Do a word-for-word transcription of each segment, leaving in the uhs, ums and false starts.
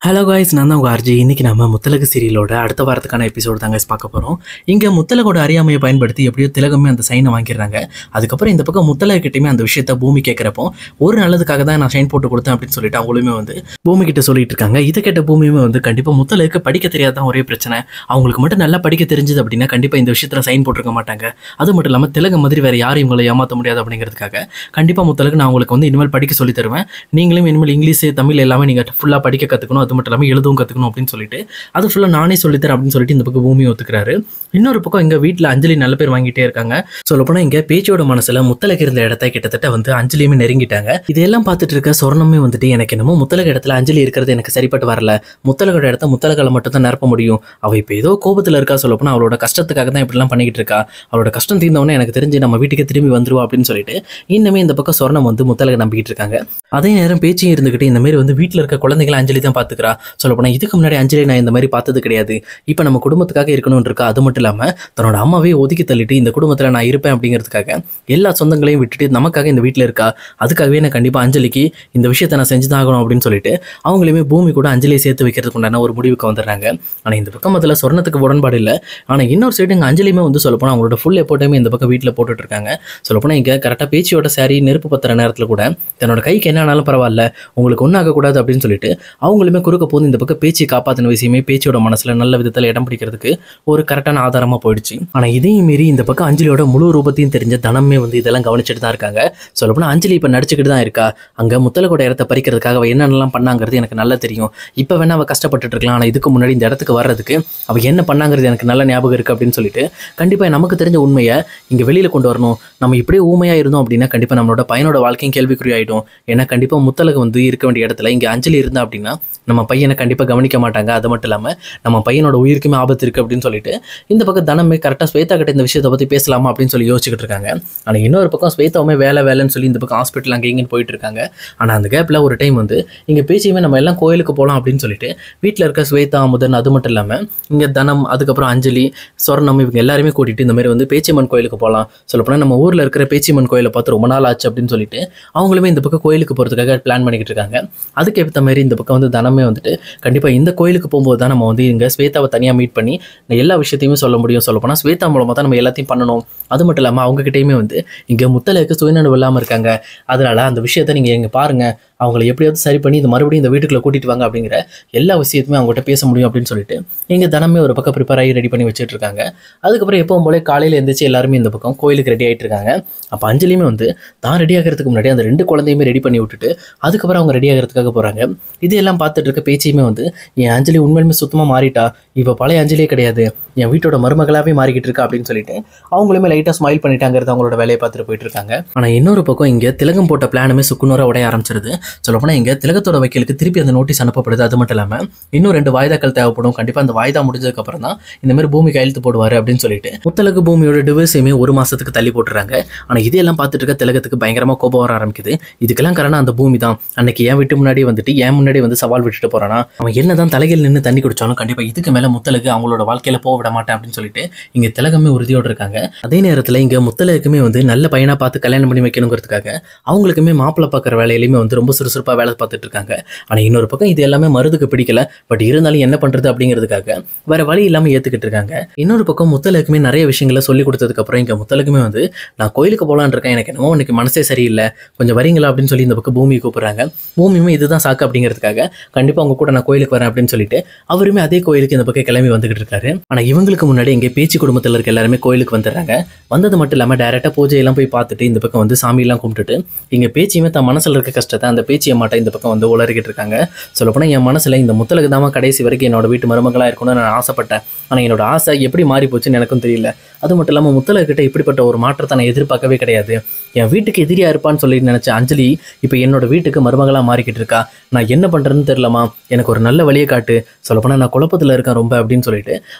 Hello guys, நான் தான் உங்கள் ஆர்ஜி. இன்றைக்கி நம்ம முத்தலகு சீரியலோட அடுத்த வாரத்துக்கான எபிசோடு தாங்க பார்க்க போகிறோம். இங்கே முத்தலகோட அறியாமையை பயன்படுத்தி எப்படியோ திலகமே அந்த சைனை வாங்கிடுறாங்க. அதுக்கப்புறம் இந்த பக்கம் முத்தலகிட்டையுமே அந்த விஷயத்த பூமி கேட்குறப்போ ஒரு நல்லதுக்காக தான் நான் சைன் போட்டு கொடுத்தேன் அப்படின்னு சொல்லிட்டு அவங்களுமே வந்து பூமி கிட்ட சொல்லிட்டு இருக்காங்க. இதை கேட்ட பூமியுமே வந்து கண்டிப்பாக முத்தலகுக்கு படிக்க தெரியாதான் ஒரே பிரச்சனை, அவங்களுக்கு மட்டும் நல்லா படிக்க தெரிஞ்சது அப்படின்னா கண்டிப்பாக இந்த விஷயத்தில் சைன் போட்டிருக்க மாட்டாங்க. அது மட்டும் இல்லாமல் திலகம் மாதிரி வேறு யாரும் இவங்களை ஏமாற்ற முடியாது அப்படிங்கிறதுக்காக கண்டிப்பாக முத்தலகு நான் உங்களுக்கு வந்து இனிமேல் படிக்க சொல்லி தருவேன், நீங்களும் இனிமேல் இங்கிலீஷ் தமிழ் எல்லாமே நீங்கள் ஃபுல்லாக படிக்க கற்றுக்கணும், அது மட்டும் இல்லாமல் எழுதவும் கற்றுக்கணும் அப்படின்னு சொல்லிட்டு அது ஃபுல்லாக நானே சொல்லித்தரேன் அப்படின்னு சொல்லிட்டு இந்த பக்கம் பூமி ஒத்துக்கிறாரு. இன்னொரு பக்கம் எங்கள் வீட்டில் அஞ்சலி நல்ல பேர் வாங்கிட்டே இருக்காங்க. சொல்லப்போனால் இங்கே பேச்சோட மனசில் முத்தலகு இருந்த இடத்த கிட்டத்தட்ட வந்து அஞ்சலியுமே நெருங்கிட்டாங்க. இதெல்லாம் பார்த்துட்டு இருக்க சொர்ணமே வந்துட்டு எனக்கு என்னமோ முத்தலகு இடத்துல அஞ்சலி இருக்கிறது எனக்கு சரிப்பட்டு வரல, முத்தலகோட இடத்த முத்தலகால மட்டும் தான் நிரப்ப முடியும், அவள் இப்போ ஏதோ கோபத்தில் இருக்கா, சொல்லப்போனால் அவளோட கஷ்டத்துக்காக தான் இப்படிலாம் பண்ணிக்கிட்டு இருக்கா, அவளோட கஷ்டம் தீர்ந்தவொடனே எனக்கு தெரிஞ்சு நம்ம வீட்டுக்கு திரும்பி வந்துருவா அப்படின்னு சொல்லிட்டு இன்னுமே இந்த பக்கம் சொர்ணம் வந்து முத்தலகை நம்பிக்கிட்டு இருக்காங்க. அதே நேரம் பேச்சையும் இருந்துக்கிட்டு இந்த மாதிரி வந்து வீட்டில் இருக்க குழந்தைகளை அஞ்சலி தான் பார்த்துக்கிறா. சொல்லப்போனால் இதுக்கு முன்னாடி அஞ்சலி நான் இந்த மாதிரி பார்த்தது கிடையாது, இப்போ நம்ம குடும்பத்துக்காக இருக்கணும்னு இருக்கா. அது மட்டும் இல்லாமல் தன்னோட அம்மாவே ஒதுக்கி தள்ளிட்டு இந்த குடும்பத்தில் நான் இருப்பேன் அப்படிங்கிறதுக்காக எல்லா சொந்தங்களையும் விட்டுட்டு நமக்காக இந்த வீட்டில் இருக்கா, அதுக்காகவே நான் கண்டிப்பாக அஞ்சலிக்கு இந்த விஷயத்தை நான் செஞ்சு தான் ஆகணும் அப்படின்னு சொல்லிட்டு அவங்களையுமே பூமி கூட அஞ்சலியை சேர்த்து வைக்கிறதுக்கு உண்டான ஒரு முடிவுக்கு வந்துடுறாங்க. ஆனால் இந்த பக்கம் அதில் சொர்ணத்துக்கு உடன்பாடு இல்லை. ஆனால் இன்னொரு சைடு இங்கே அஞ்சலியுமே வந்து சொல்லப்போனால் அவங்களோட ஃபுல் எப்போட்டையுமே இந்த பக்கம் வீட்டில் போட்டுட்டு இருக்காங்க. சொல்லப்போனால் இங்கே கரெக்டாக பேச்சியோட சாரி நெருப்பு பத்துற நேரத்தில் கூட தன்னோட கைக்கு என்ன ஆனாலும் பரவாயில்ல, உங்களுக்கு ஒன்றும் ஆகக்கூடாது அப்படின்னு சொல்லிட்டு அவங்களுமே குறுக்க போது இந்த பக்கம் பேச்சு காப்பாற்றின விஷயமே பேச்சோட மனசில் நல்ல விதத்தில் இடம் பிடிக்கிறதுக்கு ஒரு கரெக்டான ஆதாரமாக போயிடுச்சு. ஆனால் இதையும் மீறி இந்த பக்கம் அஞ்சலியோட முழு ரூபத்தையும் தெரிஞ்ச தனமே வந்து இதெல்லாம் கவனிச்சுட்டு தான் இருக்காங்க. சொல்லப்போனால் அஞ்சலி இப்போ நடிச்சுக்கிட்டு தான் இருக்கா. அங்கே முத்தலகோட இடத்த பறிக்கிறதுக்காக அவள் என்னென்னலாம் பண்ணாங்கிறது எனக்கு நல்லா தெரியும். இப்போ வேணா அவள் கஷ்டப்பட்டு இருக்கலாம், ஆனால் இதுக்கு முன்னாடி இந்த இடத்துக்கு வர்றதுக்கு அவள் என்ன பண்ணாங்கிறது எனக்கு நல்ல ஞாபகம் இருக்குது அப்படின்னு சொல்லிட்டு கண்டிப்பாக நமக்கு தெரிஞ்ச உண்மையை இங்கே வெளியில் கொண்டு வரணும். நம்ம இப்படியே ஊமையாக இருந்தோம் அப்படின்னா கண்டிப்பாக நம்மளோட பையனோட வாழ்க்கையும் கேள்விக்குறி ஆகிடும். ஏன்னா கண்டிப்பாக முத்தலகு வந்து இருக்க வேண்டிய இடத்துல இங்கே அஞ்சலி இருந்தா அப்படின்னா நம்ம பையனை கண்டிப்பாக கவனிக்க மாட்டாங்க. அது மட்டும் இல்லாமல் நம்ம பையனோட உயிருக்குமே ஆபத்து இருக்குது அப்படின்னு சொல்லிட்டு இந்த பக்கம் தனமே கரெக்டாக ஸ்வேதா கிட்ட இந்த விஷயத்தை பற்றி பேசலாமா அப்படின்னு சொல்லி யோசிச்சுக்கிட்டு இருக்காங்க. ஆனால் இன்னொரு பக்கம் ஸ்வேதாவுமே வேலை வேலைன்னு சொல்லி இந்த பக்கம் ஹாஸ்பிட்டல் அங்கே இங்கேன்னு போயிட்டு இருக்காங்க. ஆனால் அந்த கேப்பில் ஒரு டைம் வந்து இங்கே பேச்சியுமே நம்ம எல்லாம் கோயிலுக்கு போகலாம் அப்படின்னு சொல்லிட்டு வீட்டில் இருக்க ஸ்வேதா முதன் அது மட்டும் இல்லாமல் இங்கே தனம் அதுக்கப்புறம் அஞ்சலி சொர்ணம் இவங்க எல்லாருமே கூட்டிகிட்டு இந்த மாதிரி வந்து பேச்சியம்மன் கோயிலுக்கு போகலாம், சொல்லப்போனால் நம்ம ஊரில் இருக்கிற பேச்சியம்மன் கோயிலை பார்த்து ரொம்ப நாள் ஆச்சு அப்படின்னு சொல்லிட்டு அவங்களுமே இந்த பக்கம் கோயிலுக்கு போகிறதுக்காக பிளான் பண்ணிக்கிட்டு இருக்காங்க. அதுக்கு ஏற்ற மாதிரி இந்த பக்கம் வந்து தனமே வந்துட்டு கண்டிப்பாக இந்த கோயிலுக்கு போகும்போது தான் நம்ம வந்து இங்கே ஸ்வேதாவை தனியாக மீட் பண்ணி எல்லா விஷயத்தையுமே சொல்ல முடியும். சொல்லப்போனால் ஸ்வேதா மூலமாக தான் நம்ம எல்லாத்தையும் பண்ணணும். அது மட்டும் இல்லாமல் அவங்ககிட்டையுமே வந்து இங்கே முத்தலகுக்கு சுயநனவு இல்லாமல் இருக்காங்க, அதனால் அந்த விஷயத்தை நீங்கள் எங்கே பாருங்கள், அவங்கள எப்படியாவது சரி பண்ணி இந்த மறுபடியும் இந்த வீட்டுக்குள்ளே கூட்டிகிட்டு வாங்க அப்படிங்கிற எல்லா விஷயத்துமே அவங்ககிட்ட பேச முடியும் அப்படின்னு சொல்லிட்டு இங்கே தனமே ஒரு பக்கம் ப்ரிப்பேர் ஆகி ரெடி பண்ணி வச்சுட்டு இருக்காங்க. அதுக்கப்புறம் எப்பவும் போல காலையில் எழுந்திரிச்சு எல்லாருமே இந்த பக்கம் கோயிலுக்கு ரெடி ஆகிட்டு இருக்காங்க. அப்போ அஞ்சலியுமே வந்து தான் ரெடி ஆகிறதுக்கு முன்னாடி அந்த ரெண்டு குழந்தையுமே ரெடி பண்ணி விட்டுட்டு அதுக்கப்புறம் அவங்க ரெடி ஆகிறதுக்காக போகிறாங்க. இதெல்லாம் பார்த்துட்டு இருக்க பேச்சியுமே வந்து என் அஞ்சலி உண்மையுமே சுத்தமாக மாறிட்டா, இப்போ பழைய அஞ்சலியே கிடையாது, என் வீட்டோட மருமகளாகவே மாறிக்கிட்டு இருக்கா அப்படின்னு சொல்லிட்டு அவங்களுமே லைட்டாக ஸ்மைல் பண்ணிட்டாங்கிறது அவங்களோட வேலையை பார்த்துட்டு போயிட்டு இருக்காங்க. ஆனால் இன்னொரு பக்கம் இங்கே திலகம் போட்ட பிளானுமே சுக்குநூறாக உடைய ஆரம்பிச்சிருது. சொல்லப்போனால் இங்கே திலகத்தோட வக்கீலுக்கு திருப்பி அந்த நோட்டீஸ் அனுப்பப்படுது. அது மட்டும் இல்லாமல் இன்னும் ரெண்டு வாய்தாக்கள் தேவைப்படும், கண்டிப்பாக அந்த வாய்தா முடிஞ்சதுக்கப்புறம் தான் இந்த மாதிரி பூமி கையெழுத்து போடுவார் அப்படின்னு சொல்லிட்டு முத்தலகு பூமியோட டிவோர்ஸையுமே ஒரு மாதத்துக்கு தள்ளி போட்டுறாங்க. ஆனால் இதெல்லாம் பார்த்துட்டு இருக்க திலகத்துக்கு பயங்கரமாக கோபம் வர ஆரம்பிக்குது. இதுக்கெல்லாம் காரணம் அந்த பூமி தான். அன்னைக்கு என் வீட்டு முன்னாடி வந்துட்டு என் முன்னாடி வந்து சவால் விட்டுட்டு போறானா, அவன் என்னதான் தலைகள் நின்று தண்ணி குடிச்சாலும் கண்டிப்பாக இதுக்கு மேலே முத்தலகு அவங்களோட வாழ்க்கையில் போக விட மாட்டேன் அப்படின்னு சொல்லிட்டு இங்கே திலகமே உறுதியோடு இருக்காங்க. அதே நேரத்தில் இங்கே முத்தலகுக்குமே வந்து நல்ல பையனாக பார்த்து கல்யாணம் பண்ணி வைக்கணுங்கிறதுக்காக அவங்களுக்குமே மாப்பிள்ளை பார்க்குற வேலையிலுமே வந்து ரொம்ப சுறுசுறுப்பாக வேலை பார்த்துட்டு இருக்காங்க. ஆனால் இன்னொரு பக்கம் இது எல்லாமே மருதுக்கு பிடிக்கல, பட் இருந்தாலும் என்ன பண்ணுறது அப்படிங்கிறதுக்காக வேற வழி இல்லாமல் ஏற்றுக்கிட்டு இருக்காங்க. இன்னொரு பக்கம் முத்தலகுக்குமே நிறைய விஷயங்களை சொல்லி கொடுத்ததுக்கப்புறம் இங்கே முத்தலகுமே வந்து நான் கோயிலுக்கு போகலான்னு இருக்கேன், எனக்கு என்னமோ உனக்கு மனசே சரியில்லை, கொஞ்சம் வரீங்களா அப்படின்னு சொல்லி இந்த பக்கம் பூமியை கூப்பிட்றாங்க. பூமியுமே இதுதான் சாக்கு அப்படிங்கிறதுக்காக கண்டிப்பாக அவங்க கூட நான் கோயிலுக்கு வரேன் அப்படின்னு சொல்லிட்டு அவருமே அதே கோயிலுக்கு இந்த பக்கம் கிளம்பி வந்துகிட்டு இருக்காரு. ஆனால் இவங்களுக்கு முன்னாடி இங்கே பேச்சு குடும்பத்தில் இருக்க எல்லாருமே கோயிலுக்கு வந்துடுறாங்க. வந்தது மட்டும் இல்லாமல் டேரெக்டாக பூஜையெல்லாம் போய் பார்த்துட்டு இந்த பக்கம் வந்து சாமியெல்லாம் கும்பிட்டுட்டு இங்கே பேச்சியுமே தன் மனசில் இருக்க கஷ்டத்தை அந்த பேச்சியை மாட்ட இந்த பக்கம் வந்து உளறிக்கிட்டு இருக்காங்க. சொல்லப்போனால் என் மனசில் இந்த முத்தலகு தான் கடைசி வரைக்கும் என்னோட வீட்டு மருமகளாக இருக்கணும்னு நான் ஆசைப்பட்டேன், ஆனால் என்னோட ஆசை எப்படி மாறி போச்சுன்னு எனக்கும் தெரியல. அது மட்டும் இல்லாமல் முத்தலகிட்ட இப்படிப்பட்ட ஒரு மாற்றத்தை நான் எதிர்பார்க்கவே கிடையாது. என் வீட்டுக்கு எதிரியாக இருப்பான்னு சொல்லி நினச்ச அஞ்சலி இப்போ என்னோட வீட்டுக்கு மருமகளாக மாறிக்கிட்டு இருக்கா, நான் என்ன பண்ணுறதுன்னு தெரியலமா, எனக்கு ஒரு நல்ல வழியை காட்டு, சொல்லப்போனால் நான் குழப்பத்தில் இருக்கேன் ரொம்ப அப்படின்னு சொல்லிட்டு அவங்க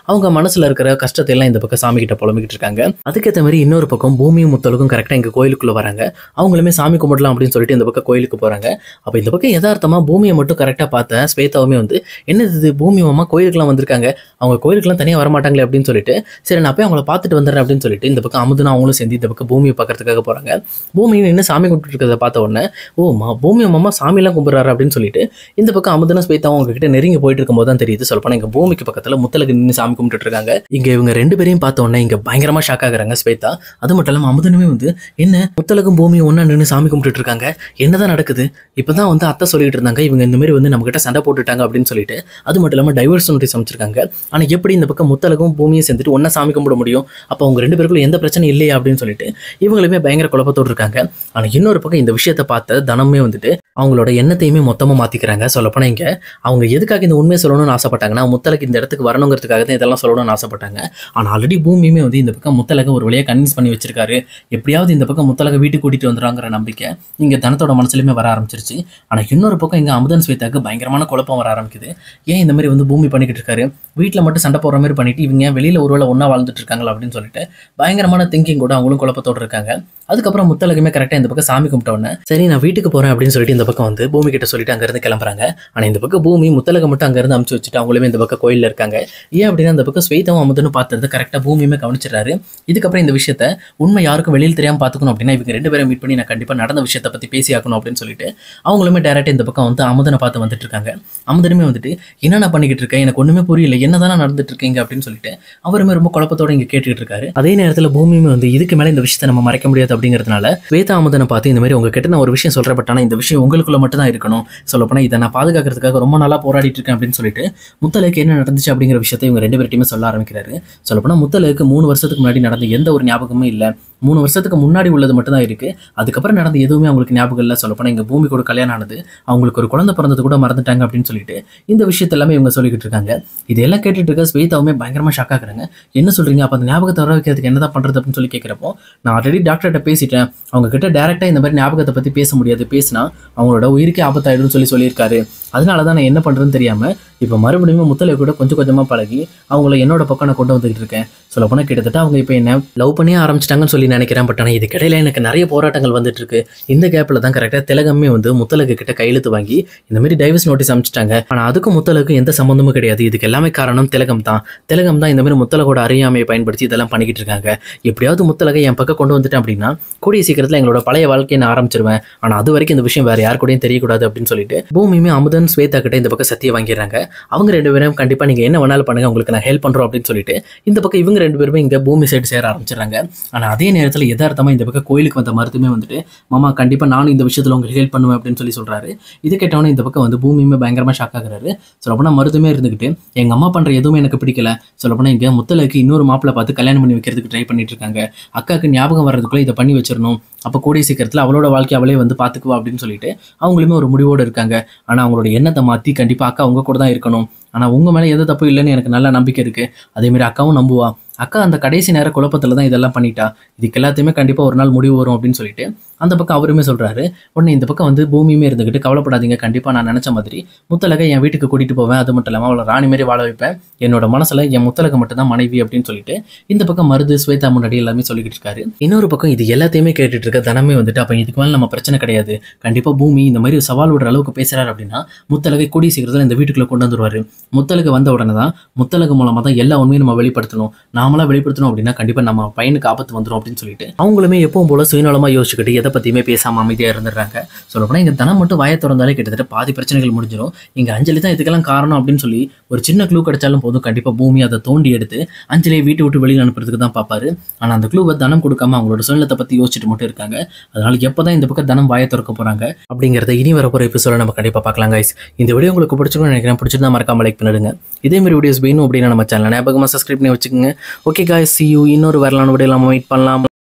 மனசுல இருக்கிற கஷ்டத்தை எல்லாம் இந்த பக்கம் சாமி கிட்ட புலம்பிக்கிட்டு இருக்காங்க. அதுக்கேற்ற மாதிரி இன்னொரு பக்கம் பூமியும் முத்தலகும் கரெக்டாக எங்கள் கோயிலுக்குள்ள வராங்க. அவங்களுமே சாமி கும்பிடலாம் அப்படின்னு சொல்லிட்டு இந்த பக்கம் கோயிலுக்கு போறாங்க. அப்போ இந்த பக்கம் யதார்த்தமா பூமியை மட்டும் கரெக்டாக பார்த்த ஸ்வேதாவுமே வந்து என்னது இது பூமி மாமா கோயிலுக்குலாம் வந்திருக்காங்க, அவங்க கோயிலுக்குலாம் தனியாக வரமாட்டாங்களே அப்படின்னு சொல்லிட்டு சரி நான் போய் அவங்கள பார்த்துட்டு வந்துடுறேன் அப்படின்னு சொல்லிட்டு இந்த பக்கம் அமுதனும் அவங்களும் சேர்ந்து இந்த பக்கம் பூமியை பார்க்கறதுக்காக போறாங்க. பூமியை என்ன சாமி கும்பிட்டு இருக்கிறத பார்த்த உடனே ஓ மா பூமி மாமா சாமியெல்லாம் கும்பிட்றாரு அப்படின்னு சொல்லிட்டு இந்த பக்கம் அமுதனும் ஸ்வேதாவும் அவங்க கிட்ட நெருங்கி போயிட்டு இருக்கும்போது தான் தெரியுது சொல்லப்போனா எங்க பூமிக்கு பக்கத்துல முத்தலகு நின்று சாமி கும்பிட்டு இருக்காங்க. இங்க இவங்க ரெண்டு பேரையும் பார்த்த உடனே இங்க பயங்கரமா ஷாக் ஆகுறாங்க ஸ்வேதா. அது மட்டும் இல்லாம அமுதனுமே வந்து என்ன முத்தலகும் பூமியும் ஒன்னா நின்று சாமி கும்பிட்டு இருக்காங்க, என்னதான் நடக்குது, இப்பதான் வந்து அத்தை சொல்லிட்டு இருந்தாங்க இவங்க இந்த மாதிரி வந்து நம்ம கிட்ட சண்டை போட்டுட்டாங்க அப்படின்னு சொல்லிட்டு. அது மட்டும் இல்லாம டைவர்ஸ் நோட்டீஸ் அமைச்சிருக்காங்க. ஆனா எப்படி இந்த பக்கம் முத்தலகும் பூமியை சேர்ந்துட்டு ஒன்னா சாமி கும்பிட முடியும், அப்போ அவங்க ரெண்டு பேருக்குள்ள எந்த பிரச்சனை இல்லையா அப்படின்னு சொல்லிட்டு இவங்களுமே பயங்கர குழப்பத்தோடு இருக்காங்க. ஆனா இன்னொரு பக்கம் இந்த விஷயத்தை பார்த்த தனமே வந்துட்டு அவங்களோட எண்ணத்தையுமே மொத்தமா மாத்திக்கிறாங்க. சொல்லப்போனா இங்க அவங்க எதுக்காக இந்த உண்மையை சொல்லணும்னு ஆசைப்பட்டாங்கன்னா முத்தலகு இந்த இடத்துக்கு வரணுங்கிறதுக்காக தான் இதெல்லாம் சொல்லணும்னு ஆசைப்பட்டாங்க. ஆனா ஆல்ரெடி பூமியுமே வந்து இந்த பக்கம் முத்தலக ஒரு வழியாக கன்வின்ஸ் பண்ணி வச்சிருக்காரு, எப்படியாவது இந்த பக்கம் முத்தலக வீட்டுக்கு கூட்டிட்டு வந்துடுறாங்கிற நம்பிக்கை இங்க தனத்தோட மனசுலயுமே வர ஆரம்பிச்சிருச்சு. ஆனா இன்னொரு பக்கம் இங்க அமுதன் ஸ்வேதாக்கு பயங்கரமான குழப்பம் வர ஆரம்பிக்குது. ஏன் இந்த மாதிரி வந்து பூமி பண்ணிக்கிட்டு இருக்காரு, வீட்டில் மட்டும் சண்டை போடுற மாதிரி பண்ணிட்டு இவங்க வெளியில ஒருவேளை ஒன்னா வாழ்ந்துட்டு இருக்காங்களா அப்படின்னு சொல்லிட்டு பயங்கரமான திங்கிங் கூட அவங்களும் குழப்பத்தோடு இருக்காங்க. அதுக்கப்புறம் முத்தலகுமே கரெக்டாக இந்த பக்கம் சாமி கும்பிட்டோன்னே சரி நான் வீட்டுக்கு போறேன் அப்படின்னு சொல்லிட்டு இந்த பக்கம் வந்து பூமி கிட்ட சொல்லிட்டு அங்கிருந்து கிளம்புறாங்க. ஆனா இந்த பக்கம் பூமி முத்தலகம் மட்டும் அங்கிருந்து அமுச்சு வச்சுட்டு அவங்களுமே இந்த பக்கம் கோயிலில் இருக்காங்க. ஏன் அப்படின்னா இந்த பக்கம் ஸ்வேதாவும் அமுதனும் பார்த்துருந்து கரெக்டாக பூமியுமே கவனிச்சிடறாரு. இதுக்கப்புறம் இந்த விஷயத்த உண்மை யாருக்கும் வெளியில் தெரியாமல் பார்த்துக்கணும் அப்படின்னா இவங்க ரெண்டு பேரும் மீட் பண்ணி நான் கண்டிப்பாக நடந்த விஷயத்தை பற்றி பேசி ஆக்கணும் அப்படின்னு சொல்லிட்டு அவங்களுமே டேரக்டாக இந்த பக்கம் வந்து அமுதனை பார்த்து வந்துட்டு இருக்காங்க. அமுதனுமே வந்துட்டு என்னென்ன பண்ணிக்கிட்டு இருக்கேன் எனக்கு ஒன்றுமே புரியல, என்னதானே நடந்துட்டு இருக்கீங்க அப்படின்னு சொல்லிட்டு அவருமே ரொம்ப குழப்பத்தோட இங்கே கேட்டுக்கிட்டு இருக்காரு. அதே நேரத்தில் பூமியுமே வந்து இதுக்கு மேலே இந்த விஷயத்தை நம்ம மறைக்க முடியாது அப்படிங்கிறதுனால ஸ்வேதா அமுதனை பார்த்து இந்த மாதிரி உங்ககிட்ட நான் ஒரு விஷயம் சொல்கிறேன், பட் ஆனால் இந்த விஷயம் உங்களுக்குள்ள மட்டும் தான் இருக்கணும், சொல்லப்போனால் இதை நான் பாதுகாக்கிறதுக்காக ரொம்ப நாளாக போராடிட்டு இருக்கேன் அப்படின்னு சொல்லிட்டு முத்தலகுக்கு என்ன நடந்துச்சு அப்படிங்கிற விஷயத்தை இவங்க ரெண்டு பேர்ட்டையுமே சொல்ல ஆரம்பிக்கிறாரு. சொல்லப்போனால் முத்தலகுக்கு மூணு வருஷத்துக்கு முன்னாடி நடந்த எந்த ஒரு ஞாபகமே இல்லை, மூணு வருஷத்துக்கு முன்னாடி உள்ளது மட்டும் தான் இருக்கு, அதுக்கப்புறம் நடந்த எதுவுமே அவங்களுக்கு ஞாபகம் இல்லை. சொல்லப்போனால் எங்கள் பூமி கூட கல்யாணம் ஆனது, அவங்களுக்கு ஒரு குழந்தை பிறந்தது கூட மறந்துட்டாங்க அப்படின்னு சொல்லிட்டு இந்த விஷயத்த எல்லாமே இவங்க சொல்லிக்கிட்டு இருக்காங்க. இதெல்லாம் கேட்டுட்டு இருக்க ஸ்வேதாவுமே பயங்கரமாக ஷாக் ஆகுறாங்க. என்ன சொல்றீங்க, அப்போ அந்த ஞாபகத்தை வர வைக்கிறதுக்கு என்னதான் பண்றது அப்படின்னு சொல்லி கேட்குறப்போ நான் ஆல்ரெடி டாக்டர்கிட்ட பேசிட்டேன், அவங்க கிட்ட டேரெக்டாக இந்த மாதிரி ஞாபகத்தை பற்றி பேச முடியாது, பேசினா அவங்களோட உயிருக்கே ஆபத்தாயிடும்னு சொல்லி சொல்லியிருக்காரு. அதனால தான் நான் என்ன பண்ணுறேன்னு தெரியாமல் இப்போ மறுபடியும் முத்தலகு கூட கொஞ்சம் கொஞ்சமாக பழகி அவங்கள என்னோட பக்கம் நான் கொண்டு வந்துகிட்டு இருக்கேன். சொல்ல போனால் கிட்டத்தட்ட அவங்க இப்போ என்ன லவ் பண்ணியே ஆரம்பிச்சிட்டாங்கன்னு சொல்லி நினைக்கிறேன். பட் ஆனால் இதுக்கிடையில எனக்கு நிறைய போராட்டங்கள் வந்துட்டு இருக்கு. இந்த கேப்பில் தான் கரெக்டாக திலகமே வந்து முத்தலகு கிட்ட கையெழுத்து வாங்கி இந்த மாதிரி டைவர்ஸ் நோட்டீஸ் அமைச்சிட்டாங்க. ஆனால் அதுக்கும் முத்தலகு எந்த சம்மந்தமும் கிடையாது. இதுக்கு எல்லாமே காரணம் திலகம் தான். திலகம் தான் இந்த மாதிரி முத்தலகோட அறியாமையை பயன்படுத்தி இதெல்லாம் பண்ணிக்கிட்டு இருக்காங்க. எப்படியாவது முத்தலகை என் பக்கம் கொண்டு வந்துட்டேன் அப்படின்னா கூடிய சீக்கிரத்தில் எங்களோட பழைய வாழ்க்கையை நான் ஆரம்பிச்சிருவேன். ஆனால் அது வரைக்கும் இந்த விஷயம் வேற யார் கூடயும் தெரியக்கூடாது அப்படின்னு சொல்லிட்டு பூமியுமே அமுதன் ஸ்வேதா கிட்ட இந்த பக்கம் சத்தியம் வாங்கிடுறாங்க. அவங்க ரெண்டு பேரும் கண்டிப்பாக நீங்கள் என்ன வேணாலும் பண்ணுங்க, உங்களுக்கு நான் ஹெல்ப் பண்ணுறோம் அப்படின்னு சொல்லிட்டு இந்த பக்கம் இவங்க ரெண்டு பேருமே இங்கே பூமி சைடு சேர ஆரம்பிச்சிடறாங்க. ஆனால் அதே நேரத்தில் யதார்த்தமாக இந்த பக்கம் கோயிலுக்கு வந்த மருத்துவமே வந்துட்டு மாமா கண்டிப்பாக நானும் இந்த விஷயத்தில் உங்களுக்கு ஹெல்ப் பண்ணுவேன் அப்படின்னு சொல்லி சொல்கிறாரு. இது கேட்டவொன்னே இந்த பக்கம் வந்து பூமியுமே பயங்கரமாக ஷாக் ஆகுறாரு. சொல்லப்போனால் மருத்துவமே இருந்துக்கிட்டு எங்கள் அம்மா பண்ணுற எதுவுமே எனக்கு பிடிக்கல, சொல்லப்போனால் இங்கே முத்தலகுக்கு இன்னொரு மாப்பிள்ளை பார்த்து கல்யாணம் பண்ணி வைக்கிறதுக்கு ட்ரை பண்ணிட்டு இருக்காங்க, அக்காவுக்கு ஞாபகம் வர்றதுக்குள்ளே இதை பண்ணி வச்சிடணும், அப்போ கூடிய சீக்கிரத்தில் அவளோட வாழ்க்கை அவளே வந்து பார்த்துக்குவா அப்படின்னு சொல்லிட்டு அவங்களுமே ஒரு முடிவோடு இருக்காங்க. ஆனால் அவங்களோட எண்ணத்தை மாற்றி கண்டிப்பாக அக்கா அவங்க கூட தான் இருக்கணும், ஆனால் உங்கள் மேலே எது தப்பு இல்லைன்னு எனக்கு நல்ல நம்பிக்கை இருக்குது, அதேமாரி அக்காவும் நம்புவா, அக்கா அந்த கடைசி நேர குழப்பத்தில் தான் இதெல்லாம் பண்ணிட்டா, இதுக்கு எல்லாத்தையுமே கண்டிப்பாக ஒரு நாள் முடிவு வரும் அப்படின்னு சொல்லிட்டு அந்த பக்கம் அவருமே சொல்கிறாரு. உடனே இந்த பக்கம் வந்து பூமியுமே இருந்துக்கிட்டு கவலைப்படாதீங்க, கண்டிப்பாக நான் நினச்ச மாதிரி முத்தலகை என் வீட்டுக்கு கூட்டிகிட்டு போவேன், அது மட்டும் இல்லாமல் அவளை ராணி மாரி வாழ வைப்பேன், என்னோட மனசில் என் முத்தலகை மட்டும் தான் மனைவி அப்படின்னு சொல்லிட்டு இந்த பக்கம் மருது ஸ்வேதா முன்னாடி எல்லாமே சொல்லிக்கிட்டு இருக்காரு. இன்னொரு பக்கம் இது எல்லாத்தையுமே கேட்டுட்டு இருக்க தனமே வந்துட்டு அப்போ இதுக்கு மேலே நம்ம பிரச்சனை கிடையாது, கண்டிப்பாக பூமி இந்த மாதிரி சவால் விடுற அளவுக்கு பேசுகிறாரு அப்படின்னா முத்தலகை கூடிய சீக்கிரத்தில் இந்த வீட்டுக்குள்ளே கொண்டு வந்துருவாரு. முத்தலகு வந்த உடனே தான் முத்தலகு மூலமாக தான் எல்லா உண்மையும் நம்ம வெளிப்படுத்தணும், நாமளாக வெளிப்படுத்தணும் அப்படின்னா கண்டிப்பாக நம்ம பையனுக்கு ஆபத்து வந்துடும் அப்படின்னு சொல்லிட்டு அவங்களுமே எப்பவும் போல சுயநலமாக யோசிச்சுக்கிட்டு எதை பற்றியுமே பேசாமல் அமைதியாக இருந்துடுறாங்க. சொல்லப்போனால் இங்கே தனம் மட்டும் வாயை திறந்தாலே கிட்டத்தட்ட பாதி பிரச்சனைகள் முடிஞ்சிடும். இங்கே அஞ்சலி தான் இதுக்கெல்லாம் காரணம் அப்படின்னு சொல்லி ஒரு சின்ன க்ளூ கிடைச்சாலும் போதும், கண்டிப்பாக பூமி அதை தோண்டி எடுத்து அஞ்சலியை வீட்டை விட்டு வெளியில் அனுப்புறதுக்கு தான் பார்ப்பாரு. ஆனால் அந்த க்ளூவை தனம் கொடுக்காம அவங்களோட சுயநலத்தை பற்றி யோசிச்சுட்டு மட்டும் இருக்காங்க. அதனால எப்போ தான் இந்த பக்கம் தனம் வாயை திறக்க போகிறாங்க அப்படிங்கிறத இனி வரப்போகிற எபிசோட நம்ம கண்டிப்பாக பார்க்கலாம் கைஸ். இந்த வீடியோ உங்களுக்கு பிடிச்சிருக்கும்னு நினைக்கிறேன். பிடிச்சிருந்தா மறக்காம லைக் பண்ணிடுங்க. இதே மாதிரி வீடியோஸ் வேணும் அப்படின்னா நம்ம சேனல் ஞாபகமாக சப்ஸ்கிரைப் பண்ணி வச்சுக்கோங்க. Okay guys, see you. இன்னொரு வரலான வீடியோல நம்ம வெயிட் பண்ணலாம்.